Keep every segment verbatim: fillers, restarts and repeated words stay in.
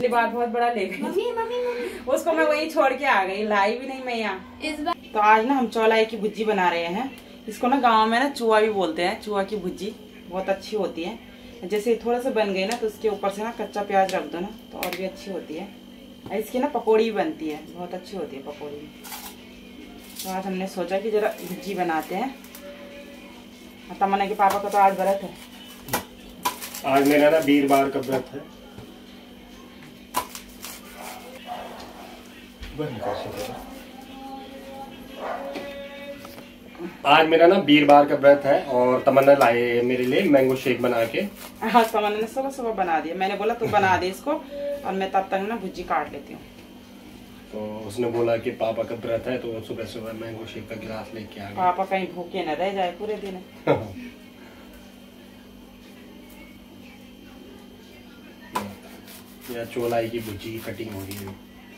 पिछली बार बहुत बड़ा ले गई मम्मी मम्मी मम्मी उसको मैं वही छोड़ के आ गई, लाई भी नहीं मैं यहाँ इस बार। तो आज ना हम चौलाई की भुज्जी बना रहे हैं। इसको ना गांव में ना चूहा भी बोलते हैं। चूहा की भुज्जी बहुत अच्छी होती है। जैसे थोड़ा सा बन गई ना तो उसके ऊपर से ना कच्चा प्याज रख दो ना तो और भी अच्छी होती है। इसकी ना पकौड़ी भी बनती है, बहुत अच्छी होती है पकौड़ी भी। तो आज हमने सोचा कि जरा भुज्जी बनाते हैं। तमन्ना के पापा का तो आज व्रत है। आज मेरा ना वीरवार का व्रत है। आज मेरा ना वीरवार का व्रत है और तमन्ना लाए मेरे लिए मैंगो शेक बना के। हाँ तमन्ना ने सुबह सुबह बना दिया। मैंने बोला तू बना दे इसको और मैं तब तक ना भुज्जी काट लेती हूँ। तो उसने बोला कि पापा का व्रत है तो सुबह सुबह मैंगो शेक का गिलास लेके आ गया। पापा कहीं भूखे न रह जाए पूरे दिन। या चौलाई की भुज्जी की कटिंग हो रही है।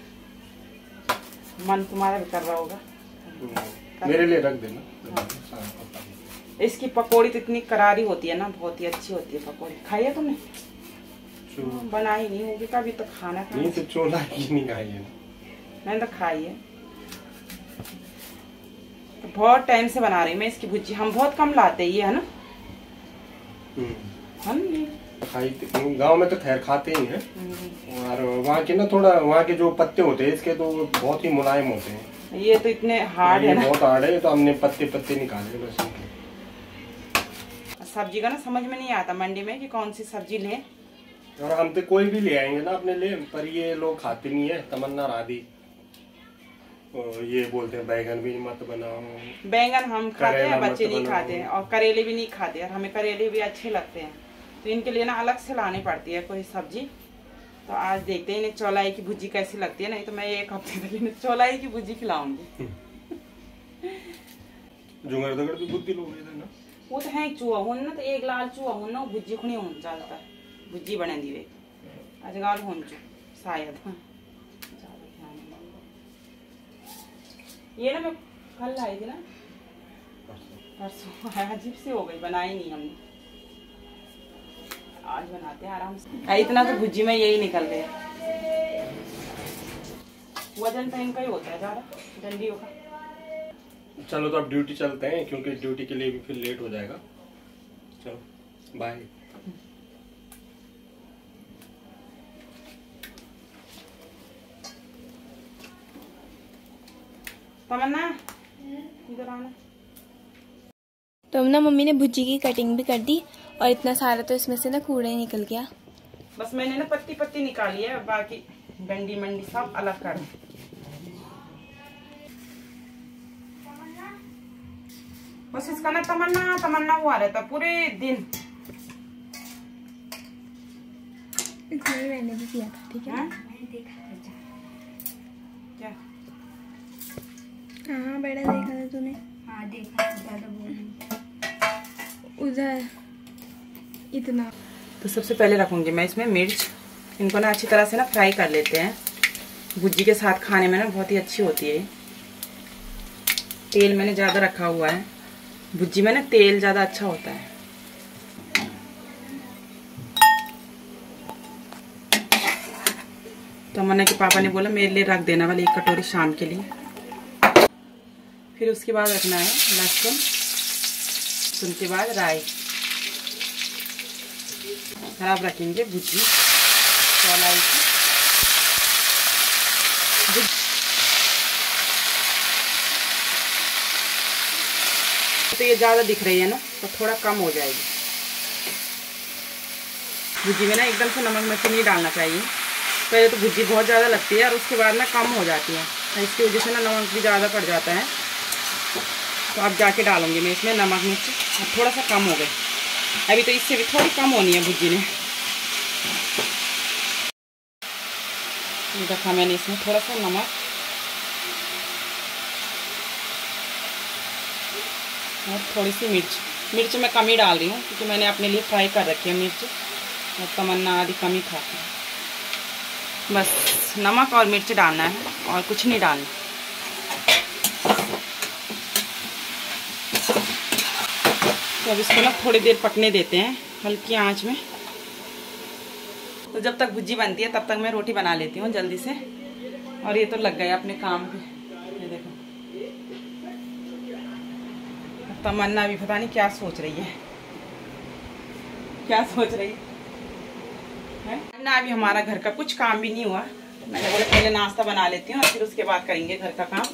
मन तुम्हारा भी कर रहा होगा। मेरे लिए रख देना। हाँ। इसकी पकौड़ी तो इतनी करारी होती है ना, बहुत ही अच्छी होती है पकौड़ी। खाई है तुमने? बनाई नहीं होगी कभी तो खाना खा। नहीं तो चौलाई की नहीं खाई है। मैंने तो खाई है। तो बहुत टाइम से बना रही मैं इसकी भुज्जी। हम बहुत कम लाते ये है ना। हम खाई गांव में तो खैर खाते ही हैं। और वहाँ के ना थोड़ा वहाँ के जो पत्ते होते हैं इसके तो बहुत ही मुलायम होते हैं। ये तो इतने हार्ड है ना। बहुत हार्ड है। तो हमने पत्ते पत्ते निकाले बस। सब्जी का ना समझ में नहीं आता मंडी में कि कौन सी सब्जी लें। और हम तो कोई भी ले आएंगे ना अपने लिए, पर ये लोग खाते नहीं है। तमन्ना राधी और ये बोलते हैं बैगन भी मत बनाओ। बैंगन हम खाते हैं, बच्चे नहीं खाते हैं। और करेले भी नहीं खाते और हमें करेले भी अच्छे लगते हैं। तो इनके लिए ना अलग से लानी पड़ती है कोई सब्जी। तो आज देखते हैं इन्हें चौलाई की भुज्जी कैसी लगती है। नहीं तो मैं एक हफ्ते तक इन्हें चौलाई की भुज्जी खिलाऊंगी। जुंगर दगड़ भी बुद्धि लोग इधर ना। वो तो है चूहा हूं ना, तो एक लाल चूहा हूं ना भुज्जी खुणी हूं चलता है। भुज्जी बने दिवे अजगाल हूं शायद। हाँ। ये ना मैं कल लाई थी ना परसों। अजीब सी हो गई, बनाई नहीं हमने। आज बनाते हैं आराम से। इतना तो भुज्जी में यही निकल गया। वजन तो इनका ही होता है ज्यादा डंडियों का। चलो तो अब ड्यूटी चलते हैं क्योंकि ड्यूटी के लिए भी फिर लेट हो जाएगा। चलो बाय। तमन्ना इधर आना। तो ना मम्मी ने भुज्जी की कटिंग भी कर दी और इतना सारा तो इसमें से ना कूड़ा ही निकल गया। बस मैंने ना पत्ती पत्ती निकाली है, बाकी डंडी मंडी सब अलग कर दी। बस इसका ना तमन्ना तमन्ना हुआ रहता पूरे दिन। इसमें मैंने भी किया था। ठीक है क्या? हाँ बेटा देखा था तूने? हाँ देखा था। उधर इतना। तो सबसे पहले रखूंगी मैं इसमें मिर्च। इनको ना अच्छी तरह से ना फ्राई कर लेते हैं। भुज्जी के साथ खाने में ना बहुत ही अच्छी होती है। तेल मैंने ज्यादा रखा हुआ है। भुज्जी में ना तेल ज्यादा अच्छा होता है। तो मन्ना के पापा ने बोला मेरे लिए रख देना वाले एक कटोरी शाम के लिए। फिर उसके बाद रखना है लहसुन, उसके बाद राई। खराब रखेंगे भुज्जी चौलाई की। तो ये ज्यादा दिख रही है ना तो थोड़ा कम हो जाएगी। भुज्जी में ना एकदम से नमक मिर्च नहीं डालना चाहिए। पहले तो भुज्जी बहुत ज़्यादा लगती है और उसके बाद ना कम हो जाती है। तो इसकी वजह से ना नमक भी ज़्यादा पड़ जाता है। तो अब जाके डालूंगी मैं इसमें नमक मिर्च। अब थोड़ा सा कम हो गए, अभी तो इससे भी थोड़ी कम होनी है भुज्जी ने। ये देखा मैंने इसमें थोड़ा सा नमक और थोड़ी सी मिर्च। मिर्च मैं कम ही डाल रही हूँ क्योंकि मैंने अपने लिए फ्राई कर रखी है मिर्च। और तमन्ना आदि कम ही खाती है। बस नमक और मिर्च डालना है और कुछ नहीं डालना। तो अब इसको ना थोड़ी देर पकने देते हैं हल्की आंच में। तो जब तक भुजी बनती है तब तक मैं रोटी बना लेती हूँ जल्दी से। और ये तो लग गए अपने काम पे। ये देखो तमन्ना भी पता नहीं क्या सोच रही है, क्या सोच रही है ना। अभी हमारा घर का कुछ काम भी नहीं हुआ। मैंने बोला पहले नाश्ता बना लेती हूँ और फिर उसके बाद करेंगे घर का काम।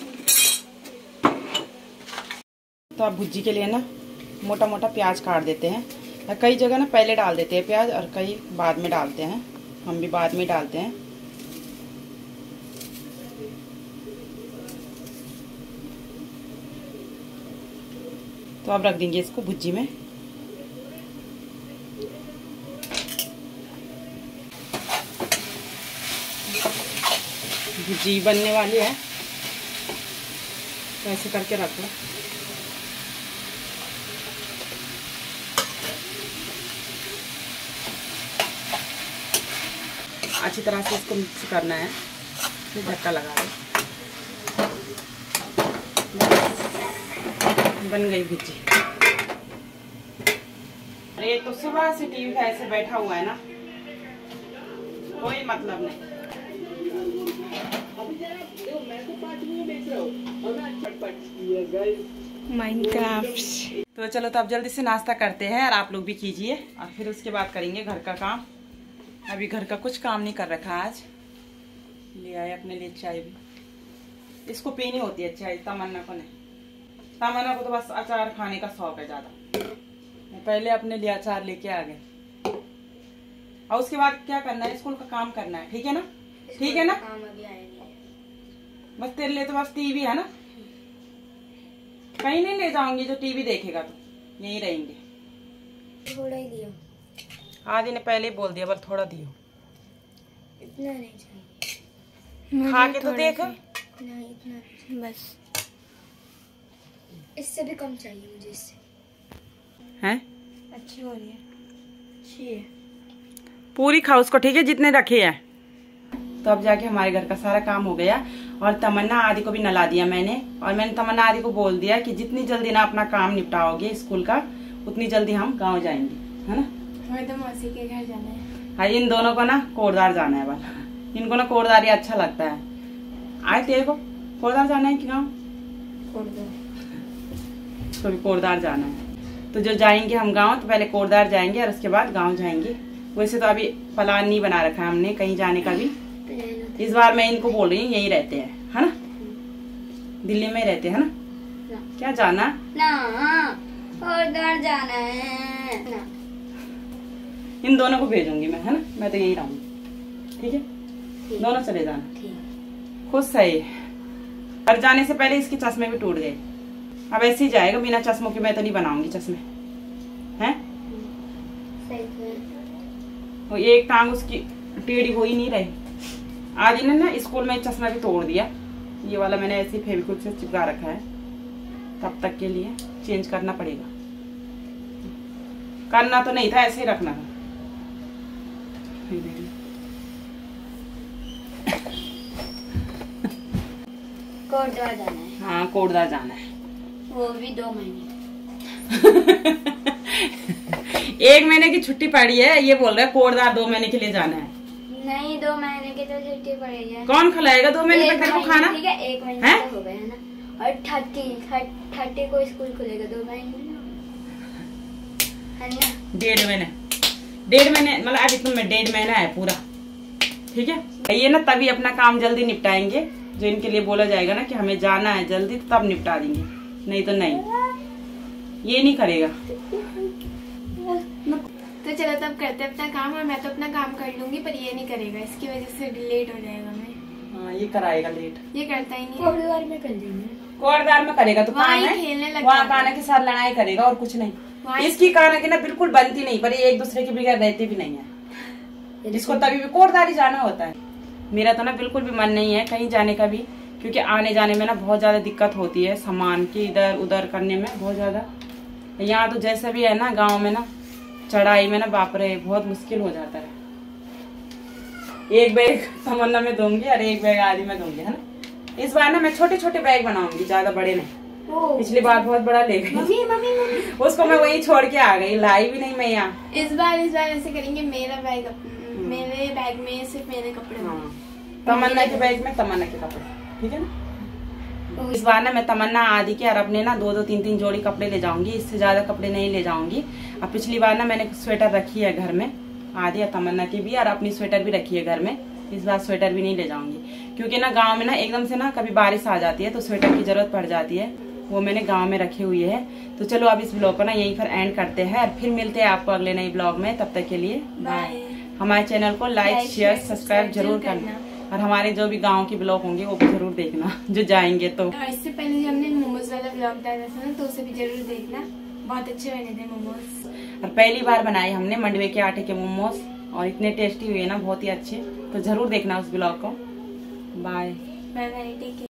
तो अब भुजी के लिए ना मोटा मोटा प्याज काट देते हैं। कई जगह ना पहले डाल देते हैं प्याज और कई बाद में डालते हैं। हम भी बाद में डालते हैं। तो अब रख देंगे इसको भुजी में। भुजी बनने वाली है तो ऐसे करके रख दो। अच्छी तरह से इसको मिक्स करना है, फिर ढक्का लगा दो। बन गई भुजी। अरे तो सुबह से टीवी पे ऐसे बैठा हुआ है ना, कोई मतलब नहीं। माइनक्राफ्ट। तो चलो तो अब जल्दी से नाश्ता करते हैं और आप लोग भी कीजिए और फिर उसके बाद करेंगे घर का काम। अभी घर का कुछ काम नहीं कर रखा आज। ले आए अपने लिए चाय भी। इसको पीनी होती है चाय, तमन्ना को नहीं। तमन्ना को तो बस अचार खाने का शौक है ज्यादा। पहले अपने लिए अचार लेके आ गए और उसके बाद क्या करना है, स्कूल का काम करना है। ठीक है ना, ठीक है ना। बस तेरे लिए तो बस टीवी है ना, कहीं नहीं ले जाऊंगी। जो टीवी देखेगा तो यहीं रहेंगे। थोड़ा ही दियो। आदि ने पहले ही बोल दिया, बस थोड़ा दियो। इतना नहीं चाहिए, खा के तो देख। नहीं इतना नहीं, बस इससे भी कम चाहिए मुझे। इससे हैं अच्छी हो रही है, अच्छी है। पूरी खाओ उसको, ठीक है, जितने रखे हैं। तो अब जाके हमारे घर का सारा काम हो गया और तमन्ना आदि को भी नला दिया मैंने। और मैंने तमन्ना आदि को बोल दिया कि जितनी जल्दी ना अपना काम निपटाओगे स्कूल का, उतनी जल्दी हम गांव जाएंगे, है ना। हमें तो मौसी के घर जाना है। हाँ, इन दोनों को ना कोटदार जाना है वाला। इनको ना कोटदार ही अच्छा लगता है। आए तेरे को कोटदार जाना है कि गाँव? तो भी कोटदार जाना है। तो जो जाएंगे हम गाँव, तो पहले कोटदार जाएंगे और उसके बाद गाँव जाएंगे। वैसे तो अभी प्लान नहीं बना रखा हमने कहीं जाने का भी। इस बार मैं इनको बोल रही हूँ यही रहते हैं, है ना, दिल्ली में ही रहते हैं ना। क्या जाना ना, कोटदार जाना है ना। इन दोनों को भेजूंगी मैं, है ना। मैं तो यही रहूंगी, ठीक है। दोनों चले जाना। खुश सही। और जाने से पहले इसके चश्मे भी टूट गए। अब ऐसे ही जाएगा बिना चश्मों के। मैं तो नहीं बनाऊंगी चश्मे, हैं। वो एक टांग उसकी टेढ़ी हो ही नहीं रही। आज इन्हें ना स्कूल में चश्मा भी तोड़ दिया। ये वाला मैंने ऐसे फेविक्विक से चिपका रखा है, तब तक के लिए चेंज करना पड़ेगा। करना तो नहीं था, ऐसे ही रखना था। कोटद्वार जाना है। हाँ, कोटद्वार जाना है। वो भी दो महीने एक महीने की छुट्टी पड़ी है, ये बोल रहा है कोटद्वार दो महीने के लिए जाना है। नहीं, दो महीने की तो छुट्टी पड़ी है। कौन खिलाएगा दो महीने तक तेरे को खाना? ठीक है, एक महीने है? तो हो गया है ना। और थर्टी थर्टी को स्कूल खुलेगा, दो महीने है ना। डेढ़ महीने डेढ़ महीने मतलब अभी तुम्हें डेढ़ महीना है पूरा, ठीक है। ये ना तभी अपना काम जल्दी निपटाएंगे। जो इनके लिए बोला जाएगा ना कि हमें जाना है जल्दी, तो तब निपटा देंगे, नहीं तो नहीं, ये नहीं करेगा। तो चलो तब करते अपना काम। और मैं तो अपना काम कर लूंगी, पर ये नहीं करेगा, इसकी वजह से लेट हो जाएगा। मैं हाँ, ये कराएगा लेट। ये करता ही नहीं। कोटद्वार में कर देंगे। कोटद्वार में करेगा तो वहाँ खेलने लग वहाँ काना के साथ लड़ाई करेगा और कुछ नहीं। इसकी काना की ना बिल्कुल बनती नहीं, पर ये एक दूसरे के बगैर रहते भी नहीं है। इसको तभी भी कोटद्वार ही जाना होता है। मेरा तो ना बिल्कुल भी मन नहीं है कहीं जाने का भी, क्योंकि आने जाने में ना बहुत ज्यादा दिक्कत होती है, सामान की इधर उधर करने में बहुत ज्यादा। यहाँ तो जैसा भी है ना, गाँव में ना चढ़ाई में ना बाप रे बहुत मुश्किल हो जाता है। एक बैग तमन्ना में दूंगी और एक बैग आदि में दूंगी, है ना। इस बार ना मैं छोटे छोटे बैग बनाऊंगी, ज्यादा बड़े नहीं। पिछली बार बहुत बड़ा ले गई। मम्मी मम्मी मम्मी उसको मैं वहीं छोड़ के आ गई, लाई भी नहीं मैं यहाँ। इस बार इस बार ऐसे करेंगे, मेरा बैग मेरे बैग बैग में सिर्फ मेरे कपड़े। हाँ, तमन्ना के बैग में तमन्ना के कपड़े, ठीक है ना। इस बार ना मैं तमन्ना आदि के और अपने ना दो दो तीन तीन जोड़ी कपड़े ले जाऊंगी, इससे ज्यादा कपड़े नहीं ले जाऊंगी। अब पिछली बार ना मैंने स्वेटर रखी है घर में, आदि और तमन्ना की भी, और अपनी स्वेटर भी रखी है घर में। इस बार स्वेटर भी नहीं ले जाऊंगी, क्योंकि ना गांव में ना एकदम से ना कभी बारिश आ जाती है तो स्वेटर की जरूरत पड़ जाती है, वो मैंने गांव में रखे हुए है। तो चलो अब इस ब्लॉग को ना यहीं पर एंड करते हैं और फिर मिलते हैं आपको अगले नए ब्लॉग में। तब तक के लिए बाय। हमारे चैनल को लाइक शेयर सब्सक्राइब जरूर करना, और हमारे जो भी गांव के ब्लॉग होंगे वो भी जरूर देखना जो जाएंगे तो। और इससे पहले जो हमने मोमोज वाला ब्लॉग डाला था ना, तो उसे भी जरूर देखना, बहुत अच्छे बने थे मोमोज। और पहली बार बनाए हमने मंडवे के आटे के मोमोज, और इतने टेस्टी हुए ना, बहुत ही अच्छे। तो जरूर देखना उस ब्लॉग को। Bye bye bye, take care.